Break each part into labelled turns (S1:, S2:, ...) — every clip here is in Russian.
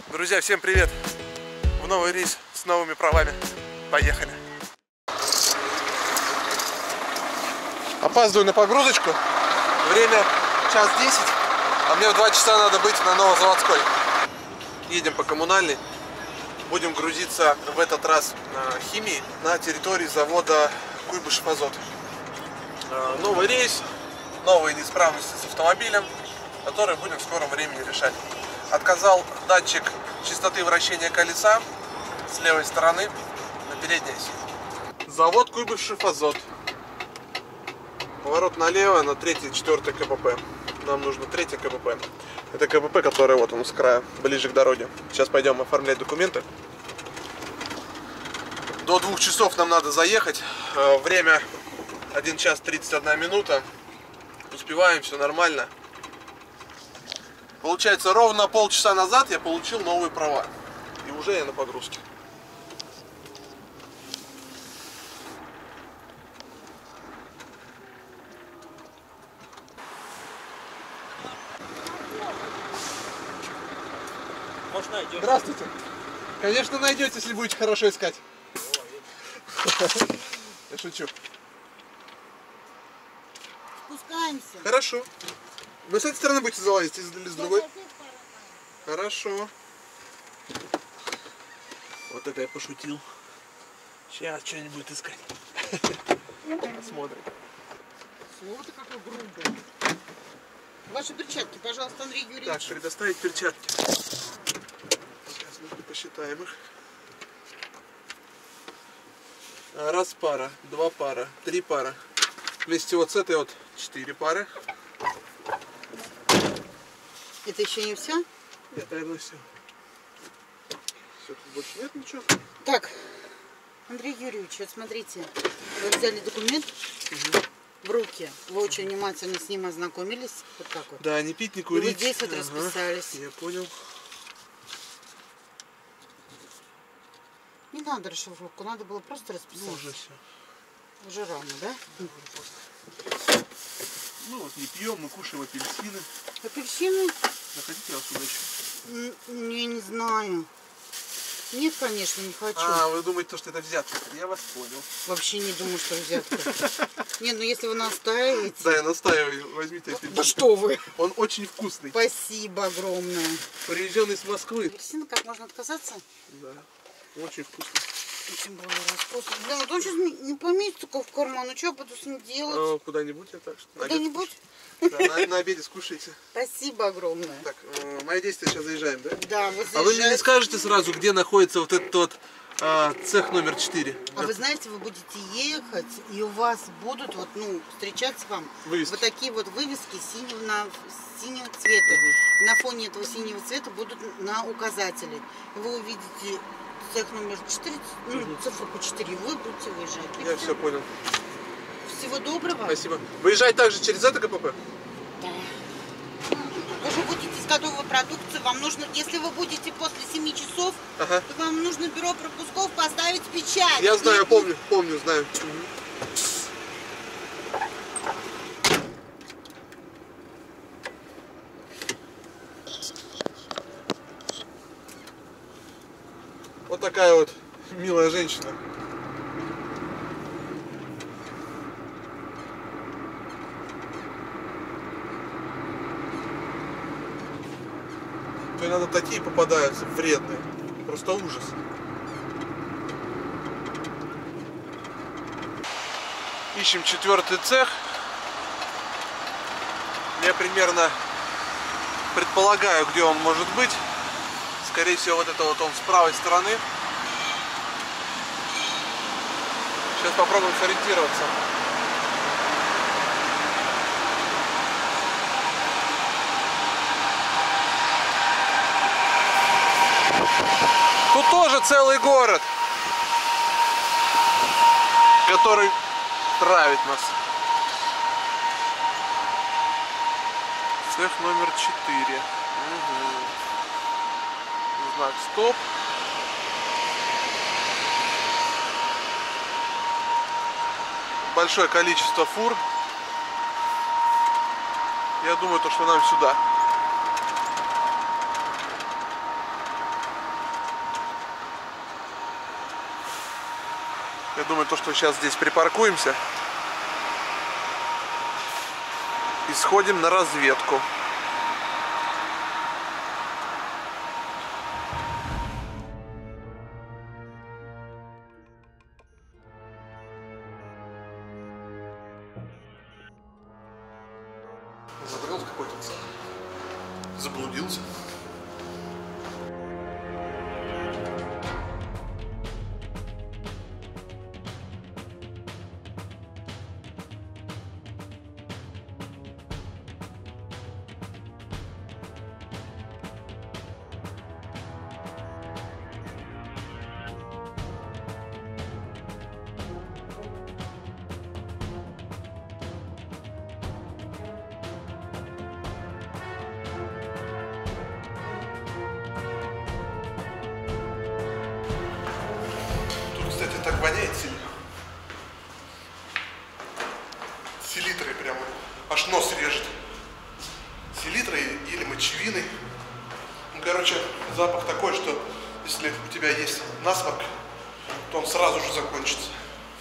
S1: Друзья, всем привет! В новый рейс с новыми правами. Поехали! Опаздываю на погрузочку. Время 1:10, а мне в 2 часа надо быть на Новозаводской. Едем по коммунальной. Будем грузиться в этот раз химией на территории завода Куйбышев Азот. Новый рейс, новые неисправности с автомобилем, которые будем в скором времени решать. Отказал датчик частоты вращения колеса с левой стороны на передней оси. Завод Куйбышев Азот. Поворот налево на 3-4 КПП. Нам нужно 3 КПП. Это КПП, которое вот он с края, ближе к дороге. Сейчас пойдем оформлять документы. До 2 часов нам надо заехать. Время 1 час 31 минута. Успеваем, все нормально. Получается, ровно полчаса назад я получил новые права. И уже я на погрузке. Здравствуйте. Конечно, найдете, если будете хорошо искать. Я шучу.
S2: Спускаемся.
S1: Хорошо. Вы с этой стороны будете залазить или с другой? Хорошо. Вот это я пошутил. Сейчас что-нибудь будет искать. Посмотрим.
S2: Слово-то какое грубое. Ваши перчатки, пожалуйста, Андрей Юрьевич.
S1: Так, предоставить перчатки. Сейчас мы посчитаем их. Раз пара, 2 пара, 3 пара. Вместе вот с этой вот 4 пары.
S2: Это еще не все?
S1: Нет, наверное, все. Все, тут больше нет ничего.
S2: Так, Андрей Юрьевич, вот смотрите. Вы взяли документ в руки. Вы очень внимательно с ним ознакомились. Вот так вот.
S1: Да, не пить, не
S2: И
S1: курить.
S2: вот здесь вот расписались.
S1: Я понял.
S2: Не надо расшифровку, надо было просто расписаться.
S1: Ну, уже все.
S2: Уже рано, да?
S1: Ну вот не пьем, мы кушаем апельсины.
S2: Апельсины?
S1: Заходите, я вас угощу.
S2: Не знаю. Нет, конечно, не хочу.
S1: А, вы думаете, что это взятка? Я вас понял.
S2: Вообще не думаю, что взятка. Не, ну если вы настаиваете...
S1: Да, я настаиваю. Возьмите апельсин.
S2: Да что вы!
S1: Он очень вкусный.
S2: Спасибо огромное.
S1: Привезенный с Москвы.
S2: Апельсин, как можно отказаться?
S1: Да, очень вкусный.
S2: И тем более роскошно. Блин, вот он сейчас не поместится только в карман. Ну что я буду с ним делать?
S1: Куда-нибудь я так что.
S2: Куда-нибудь?
S1: Да, на обеде скушайте.
S2: Спасибо огромное.
S1: Так, мои действия, сейчас заезжаем, да?
S2: Да, вы
S1: А вы мне не
S2: заезжаете.
S1: скажете сразу, где находится вот этот вот цех номер 4?
S2: А вы знаете, вы будете ехать, и у вас будут вот, ну, встречаться вам
S1: Вывески.
S2: вот такие вот вывески синего цвета. На фоне этого синего цвета будут на указатели. И вы увидите цех номер 4, ну, цифру по 4, вы будете выезжать. И
S1: Я все понял.
S2: Всего доброго.
S1: Спасибо. Выезжать также через это КПП?
S2: Да. Вы же будете с готовой продукцией. Вам нужно, если вы будете после 7 часов,
S1: Ага.
S2: то вам нужно бюро пропусков поставить печать.
S1: Я знаю,
S2: И-
S1: помню, знаю. Вот такая вот милая женщина. То иногда такие попадаются вредные. Просто ужас. Ищем 4-й цех. Я примерно предполагаю, где он может быть. Скорее всего, вот это вот он с правой стороны. Сейчас попробуем сориентироваться. Тут тоже целый город, который травит нас. Цех номер 4. Знак стоп. большое количество фур. Я думаю, что нам сюда. Я думаю, то, что сейчас здесь припаркуемся и сходим на разведку. Забрел какой-то, заблудился. Кстати, так воняет сильно. Селитрой прямо. Аж нос режет. Селитрой или мочевиной. Ну, короче, запах такой, что если у тебя есть насморк, то он сразу же закончится.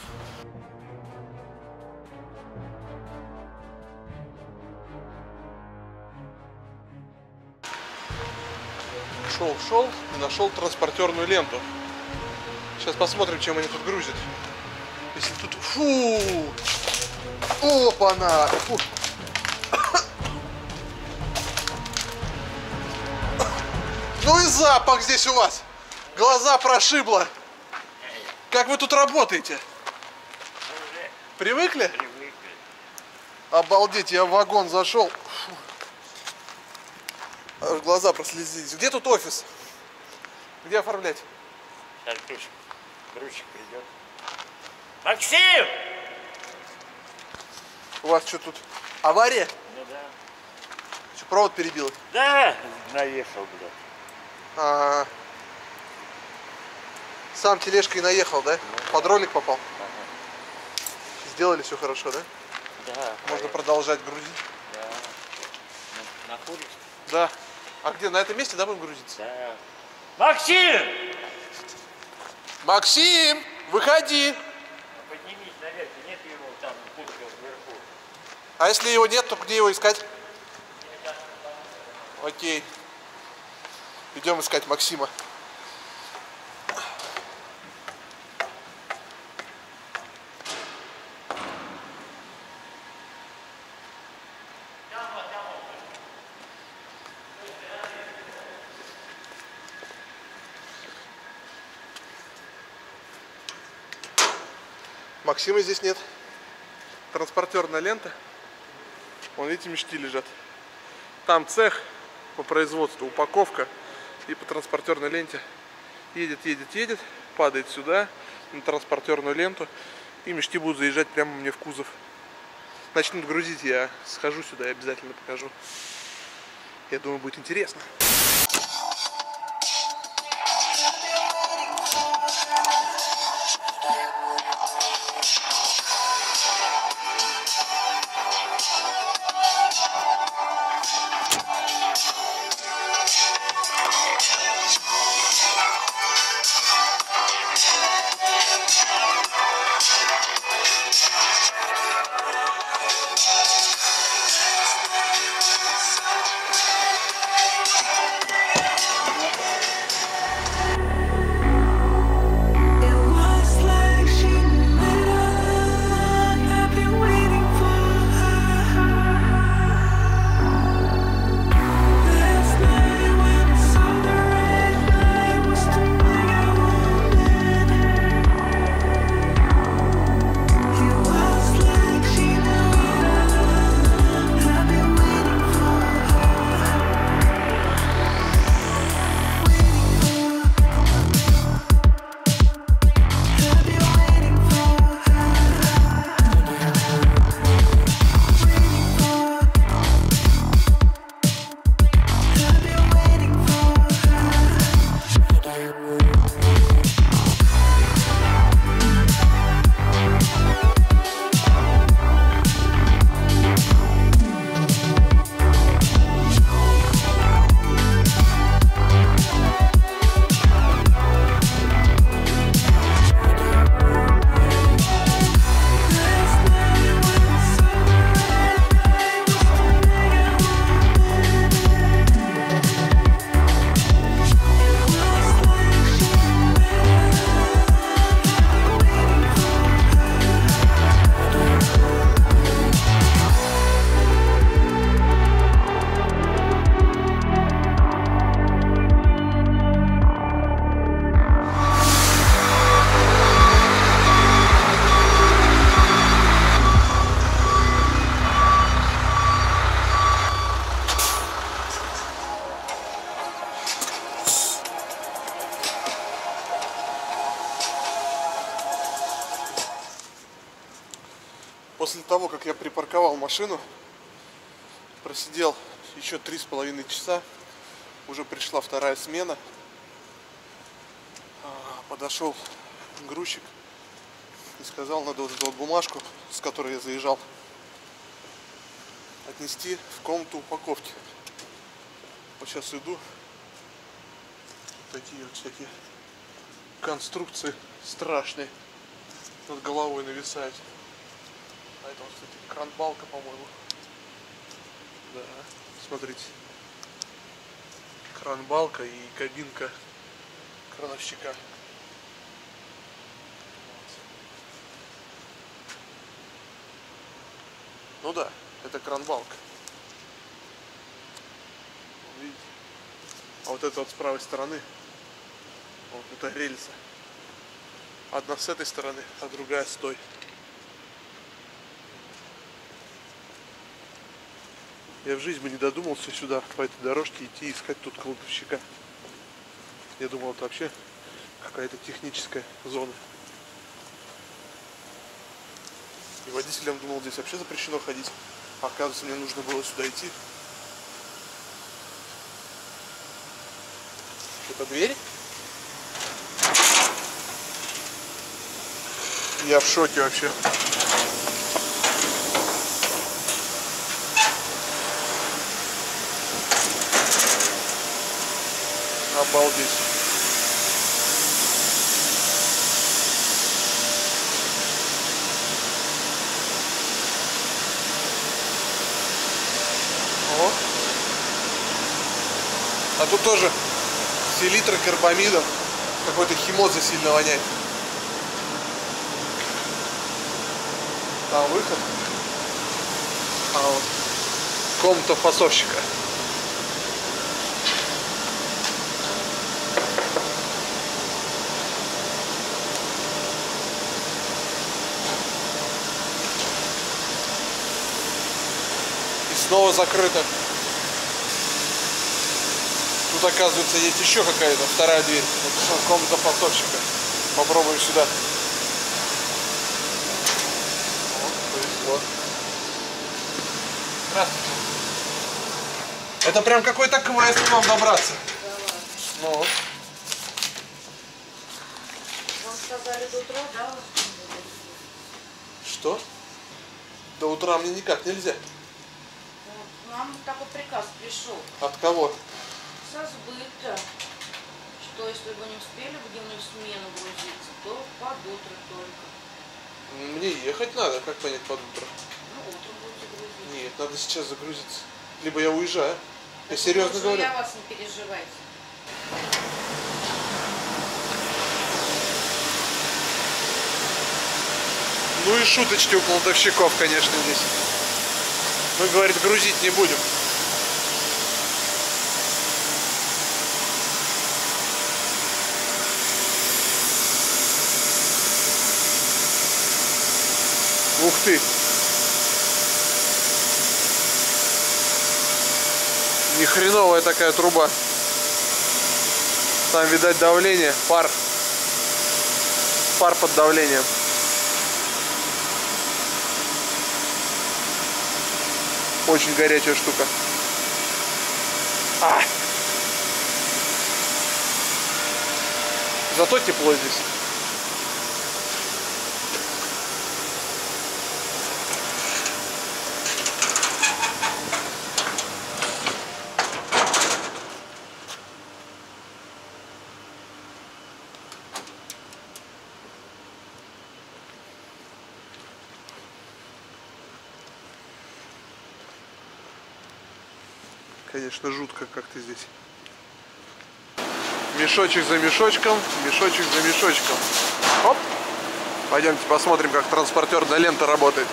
S1: Шел и нашел транспортерную ленту. Сейчас посмотрим, чем они тут грузят. Если тут... Фу! Опа-на! Фу. Ну и запах здесь у вас! Глаза прошибло! Как вы тут работаете? Привыкли?
S3: Привыкли.
S1: Обалдеть, я в вагон зашел. Аж глаза прослезились. Где тут офис? Где оформлять?
S3: Сейчас грузчик придет. Максим!
S1: У вас что тут? Авария?
S3: Ну да.
S1: Что, провод перебило?
S3: Да, наехал, блядь.
S1: Ага. Сам тележкой наехал, да? Под ролик попал?
S3: Ага.
S1: Сделали все хорошо, да?
S3: Да.
S1: Можно продолжать грузить?
S3: Да. На курицу?
S1: Да. А где? На этом месте, да, будем грузиться?
S3: Да. Максим!
S1: Максим, выходи!
S3: Поднимись наверх, нет его там, пушка вверху.
S1: А если его нет, то где его искать? Окей. Идем искать Максима. Максима здесь нет. Транспортерная лента. Вон, видите, мешки лежат. Там цех по производству, упаковка. И по транспортерной ленте едет, падает сюда, на транспортерную ленту. И мешки будут заезжать прямо мне в кузов. Начнут грузить, я схожу сюда и обязательно покажу. Я думаю, будет интересно. после того, как я припарковал машину, просидел еще 3,5 часа. Уже пришла вторая смена. Подошел грузчик и сказал, надо вот эту вот бумажку, с которой я заезжал, отнести в комнату упаковки. Вот сейчас иду. Такие вот всякие конструкции страшные над головой нависают. А это вот, кстати, кран-балка, по-моему. Да, смотрите. Кран-балка и кабинка крановщика. Ну да, это кран-балка. Видите? А вот это вот с правой стороны, вот это рельса. Одна с этой стороны, а другая с той. Я в жизни бы не додумался сюда, по этой дорожке идти искать тут кладовщика. Я думал, это вообще какая-то техническая зона. И водителям думал, здесь вообще запрещено ходить. А оказывается, мне нужно было сюда идти. Это дверь? Я в шоке вообще. Обалдеть. О. А тут тоже селитра, карбамидом. Какой-то химоза сильно воняет. Там выход. А вот комната фасовщика. Снова закрыто. Тут, оказывается, есть еще какая-то вторая дверь. Вот комната фасовщика. Попробуем сюда. Вот, повезло. Здравствуйте. Это прям какой-то квест к вам добраться. Ну.
S2: Вам сказали до утра, да?
S1: Что? До утра мне никак нельзя.
S2: Нам такой приказ пришел
S1: От кого?
S2: со сбыта, что если вы не успели в дневную смену грузиться, то под утро только.
S1: Мне ехать надо, как понять под утро?
S2: Ну, утром будете грузить.
S1: Нет, надо сейчас загрузиться. Либо я уезжаю. Я
S2: Так
S1: серьезно
S2: лучше
S1: говорю.
S2: Я вас не переживайте.
S1: Ну и шуточки у кладовщиков, конечно, здесь. Мы, говорит, грузить не будем. Ух ты! Ни хреновая такая труба. Там, видать, давление, пар. Пар под давлением. Очень горячая штука. Зато тепло здесь. Конечно, жутко как-то здесь. Мешочек за мешочком, мешочек за мешочком. Оп! Пойдемте посмотрим, как транспортерная лента работает.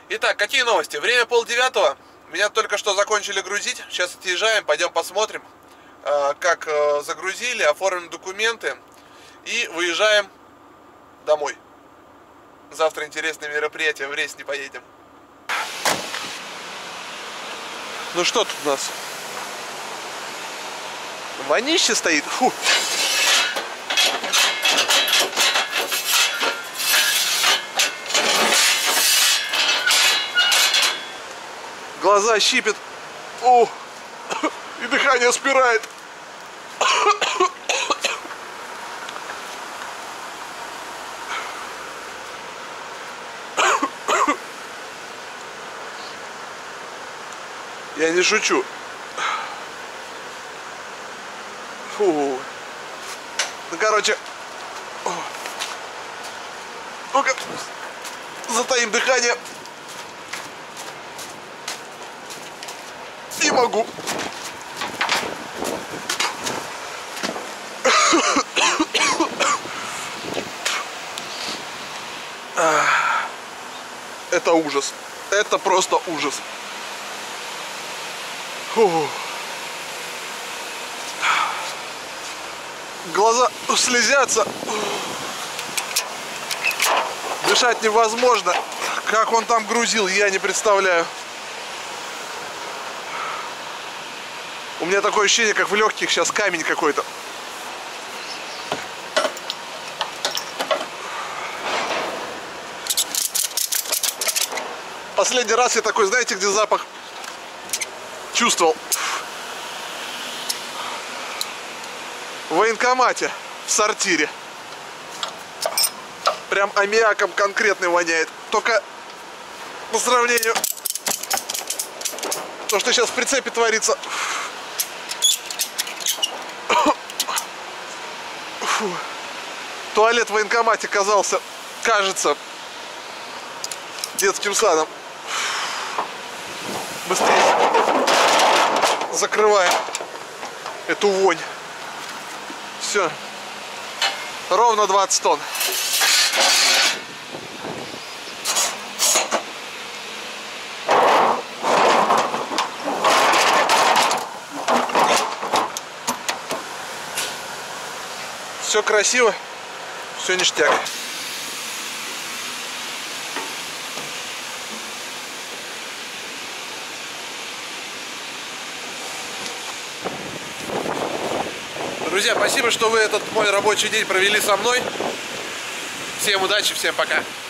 S1: Итак, какие новости? Время 8:30. Меня только что закончили грузить. Сейчас отъезжаем, пойдем посмотрим, как загрузили, оформим документы и выезжаем домой. Завтра интересное мероприятие, в рейс не поедем. Ну что тут у нас? Вонище стоит. Фу. Глаза щипет. О, и дыхание спирает. Я не шучу. Фу. Ну, короче. Ну-ка. Затаим дыхание. Не могу. Это ужас. Это просто ужас. Фу. Глаза слезятся. Дышать невозможно. Как он там грузил, я не представляю. У меня такое ощущение, как в легких сейчас камень какой-то. Последний раз я такой, знаете, где запах чувствовал? В военкомате, в сортире. Прям аммиаком конкретный воняет. Только по сравнению то, что сейчас в прицепе творится. Фу. Туалет в военкомате казался, кажется, детским садом. Быстрее закрываем эту вонь. Все. Ровно 20 тонн. Все красиво, все ништяк. Друзья, спасибо, что вы этот мой рабочий день провели со мной. Всем удачи, всем пока.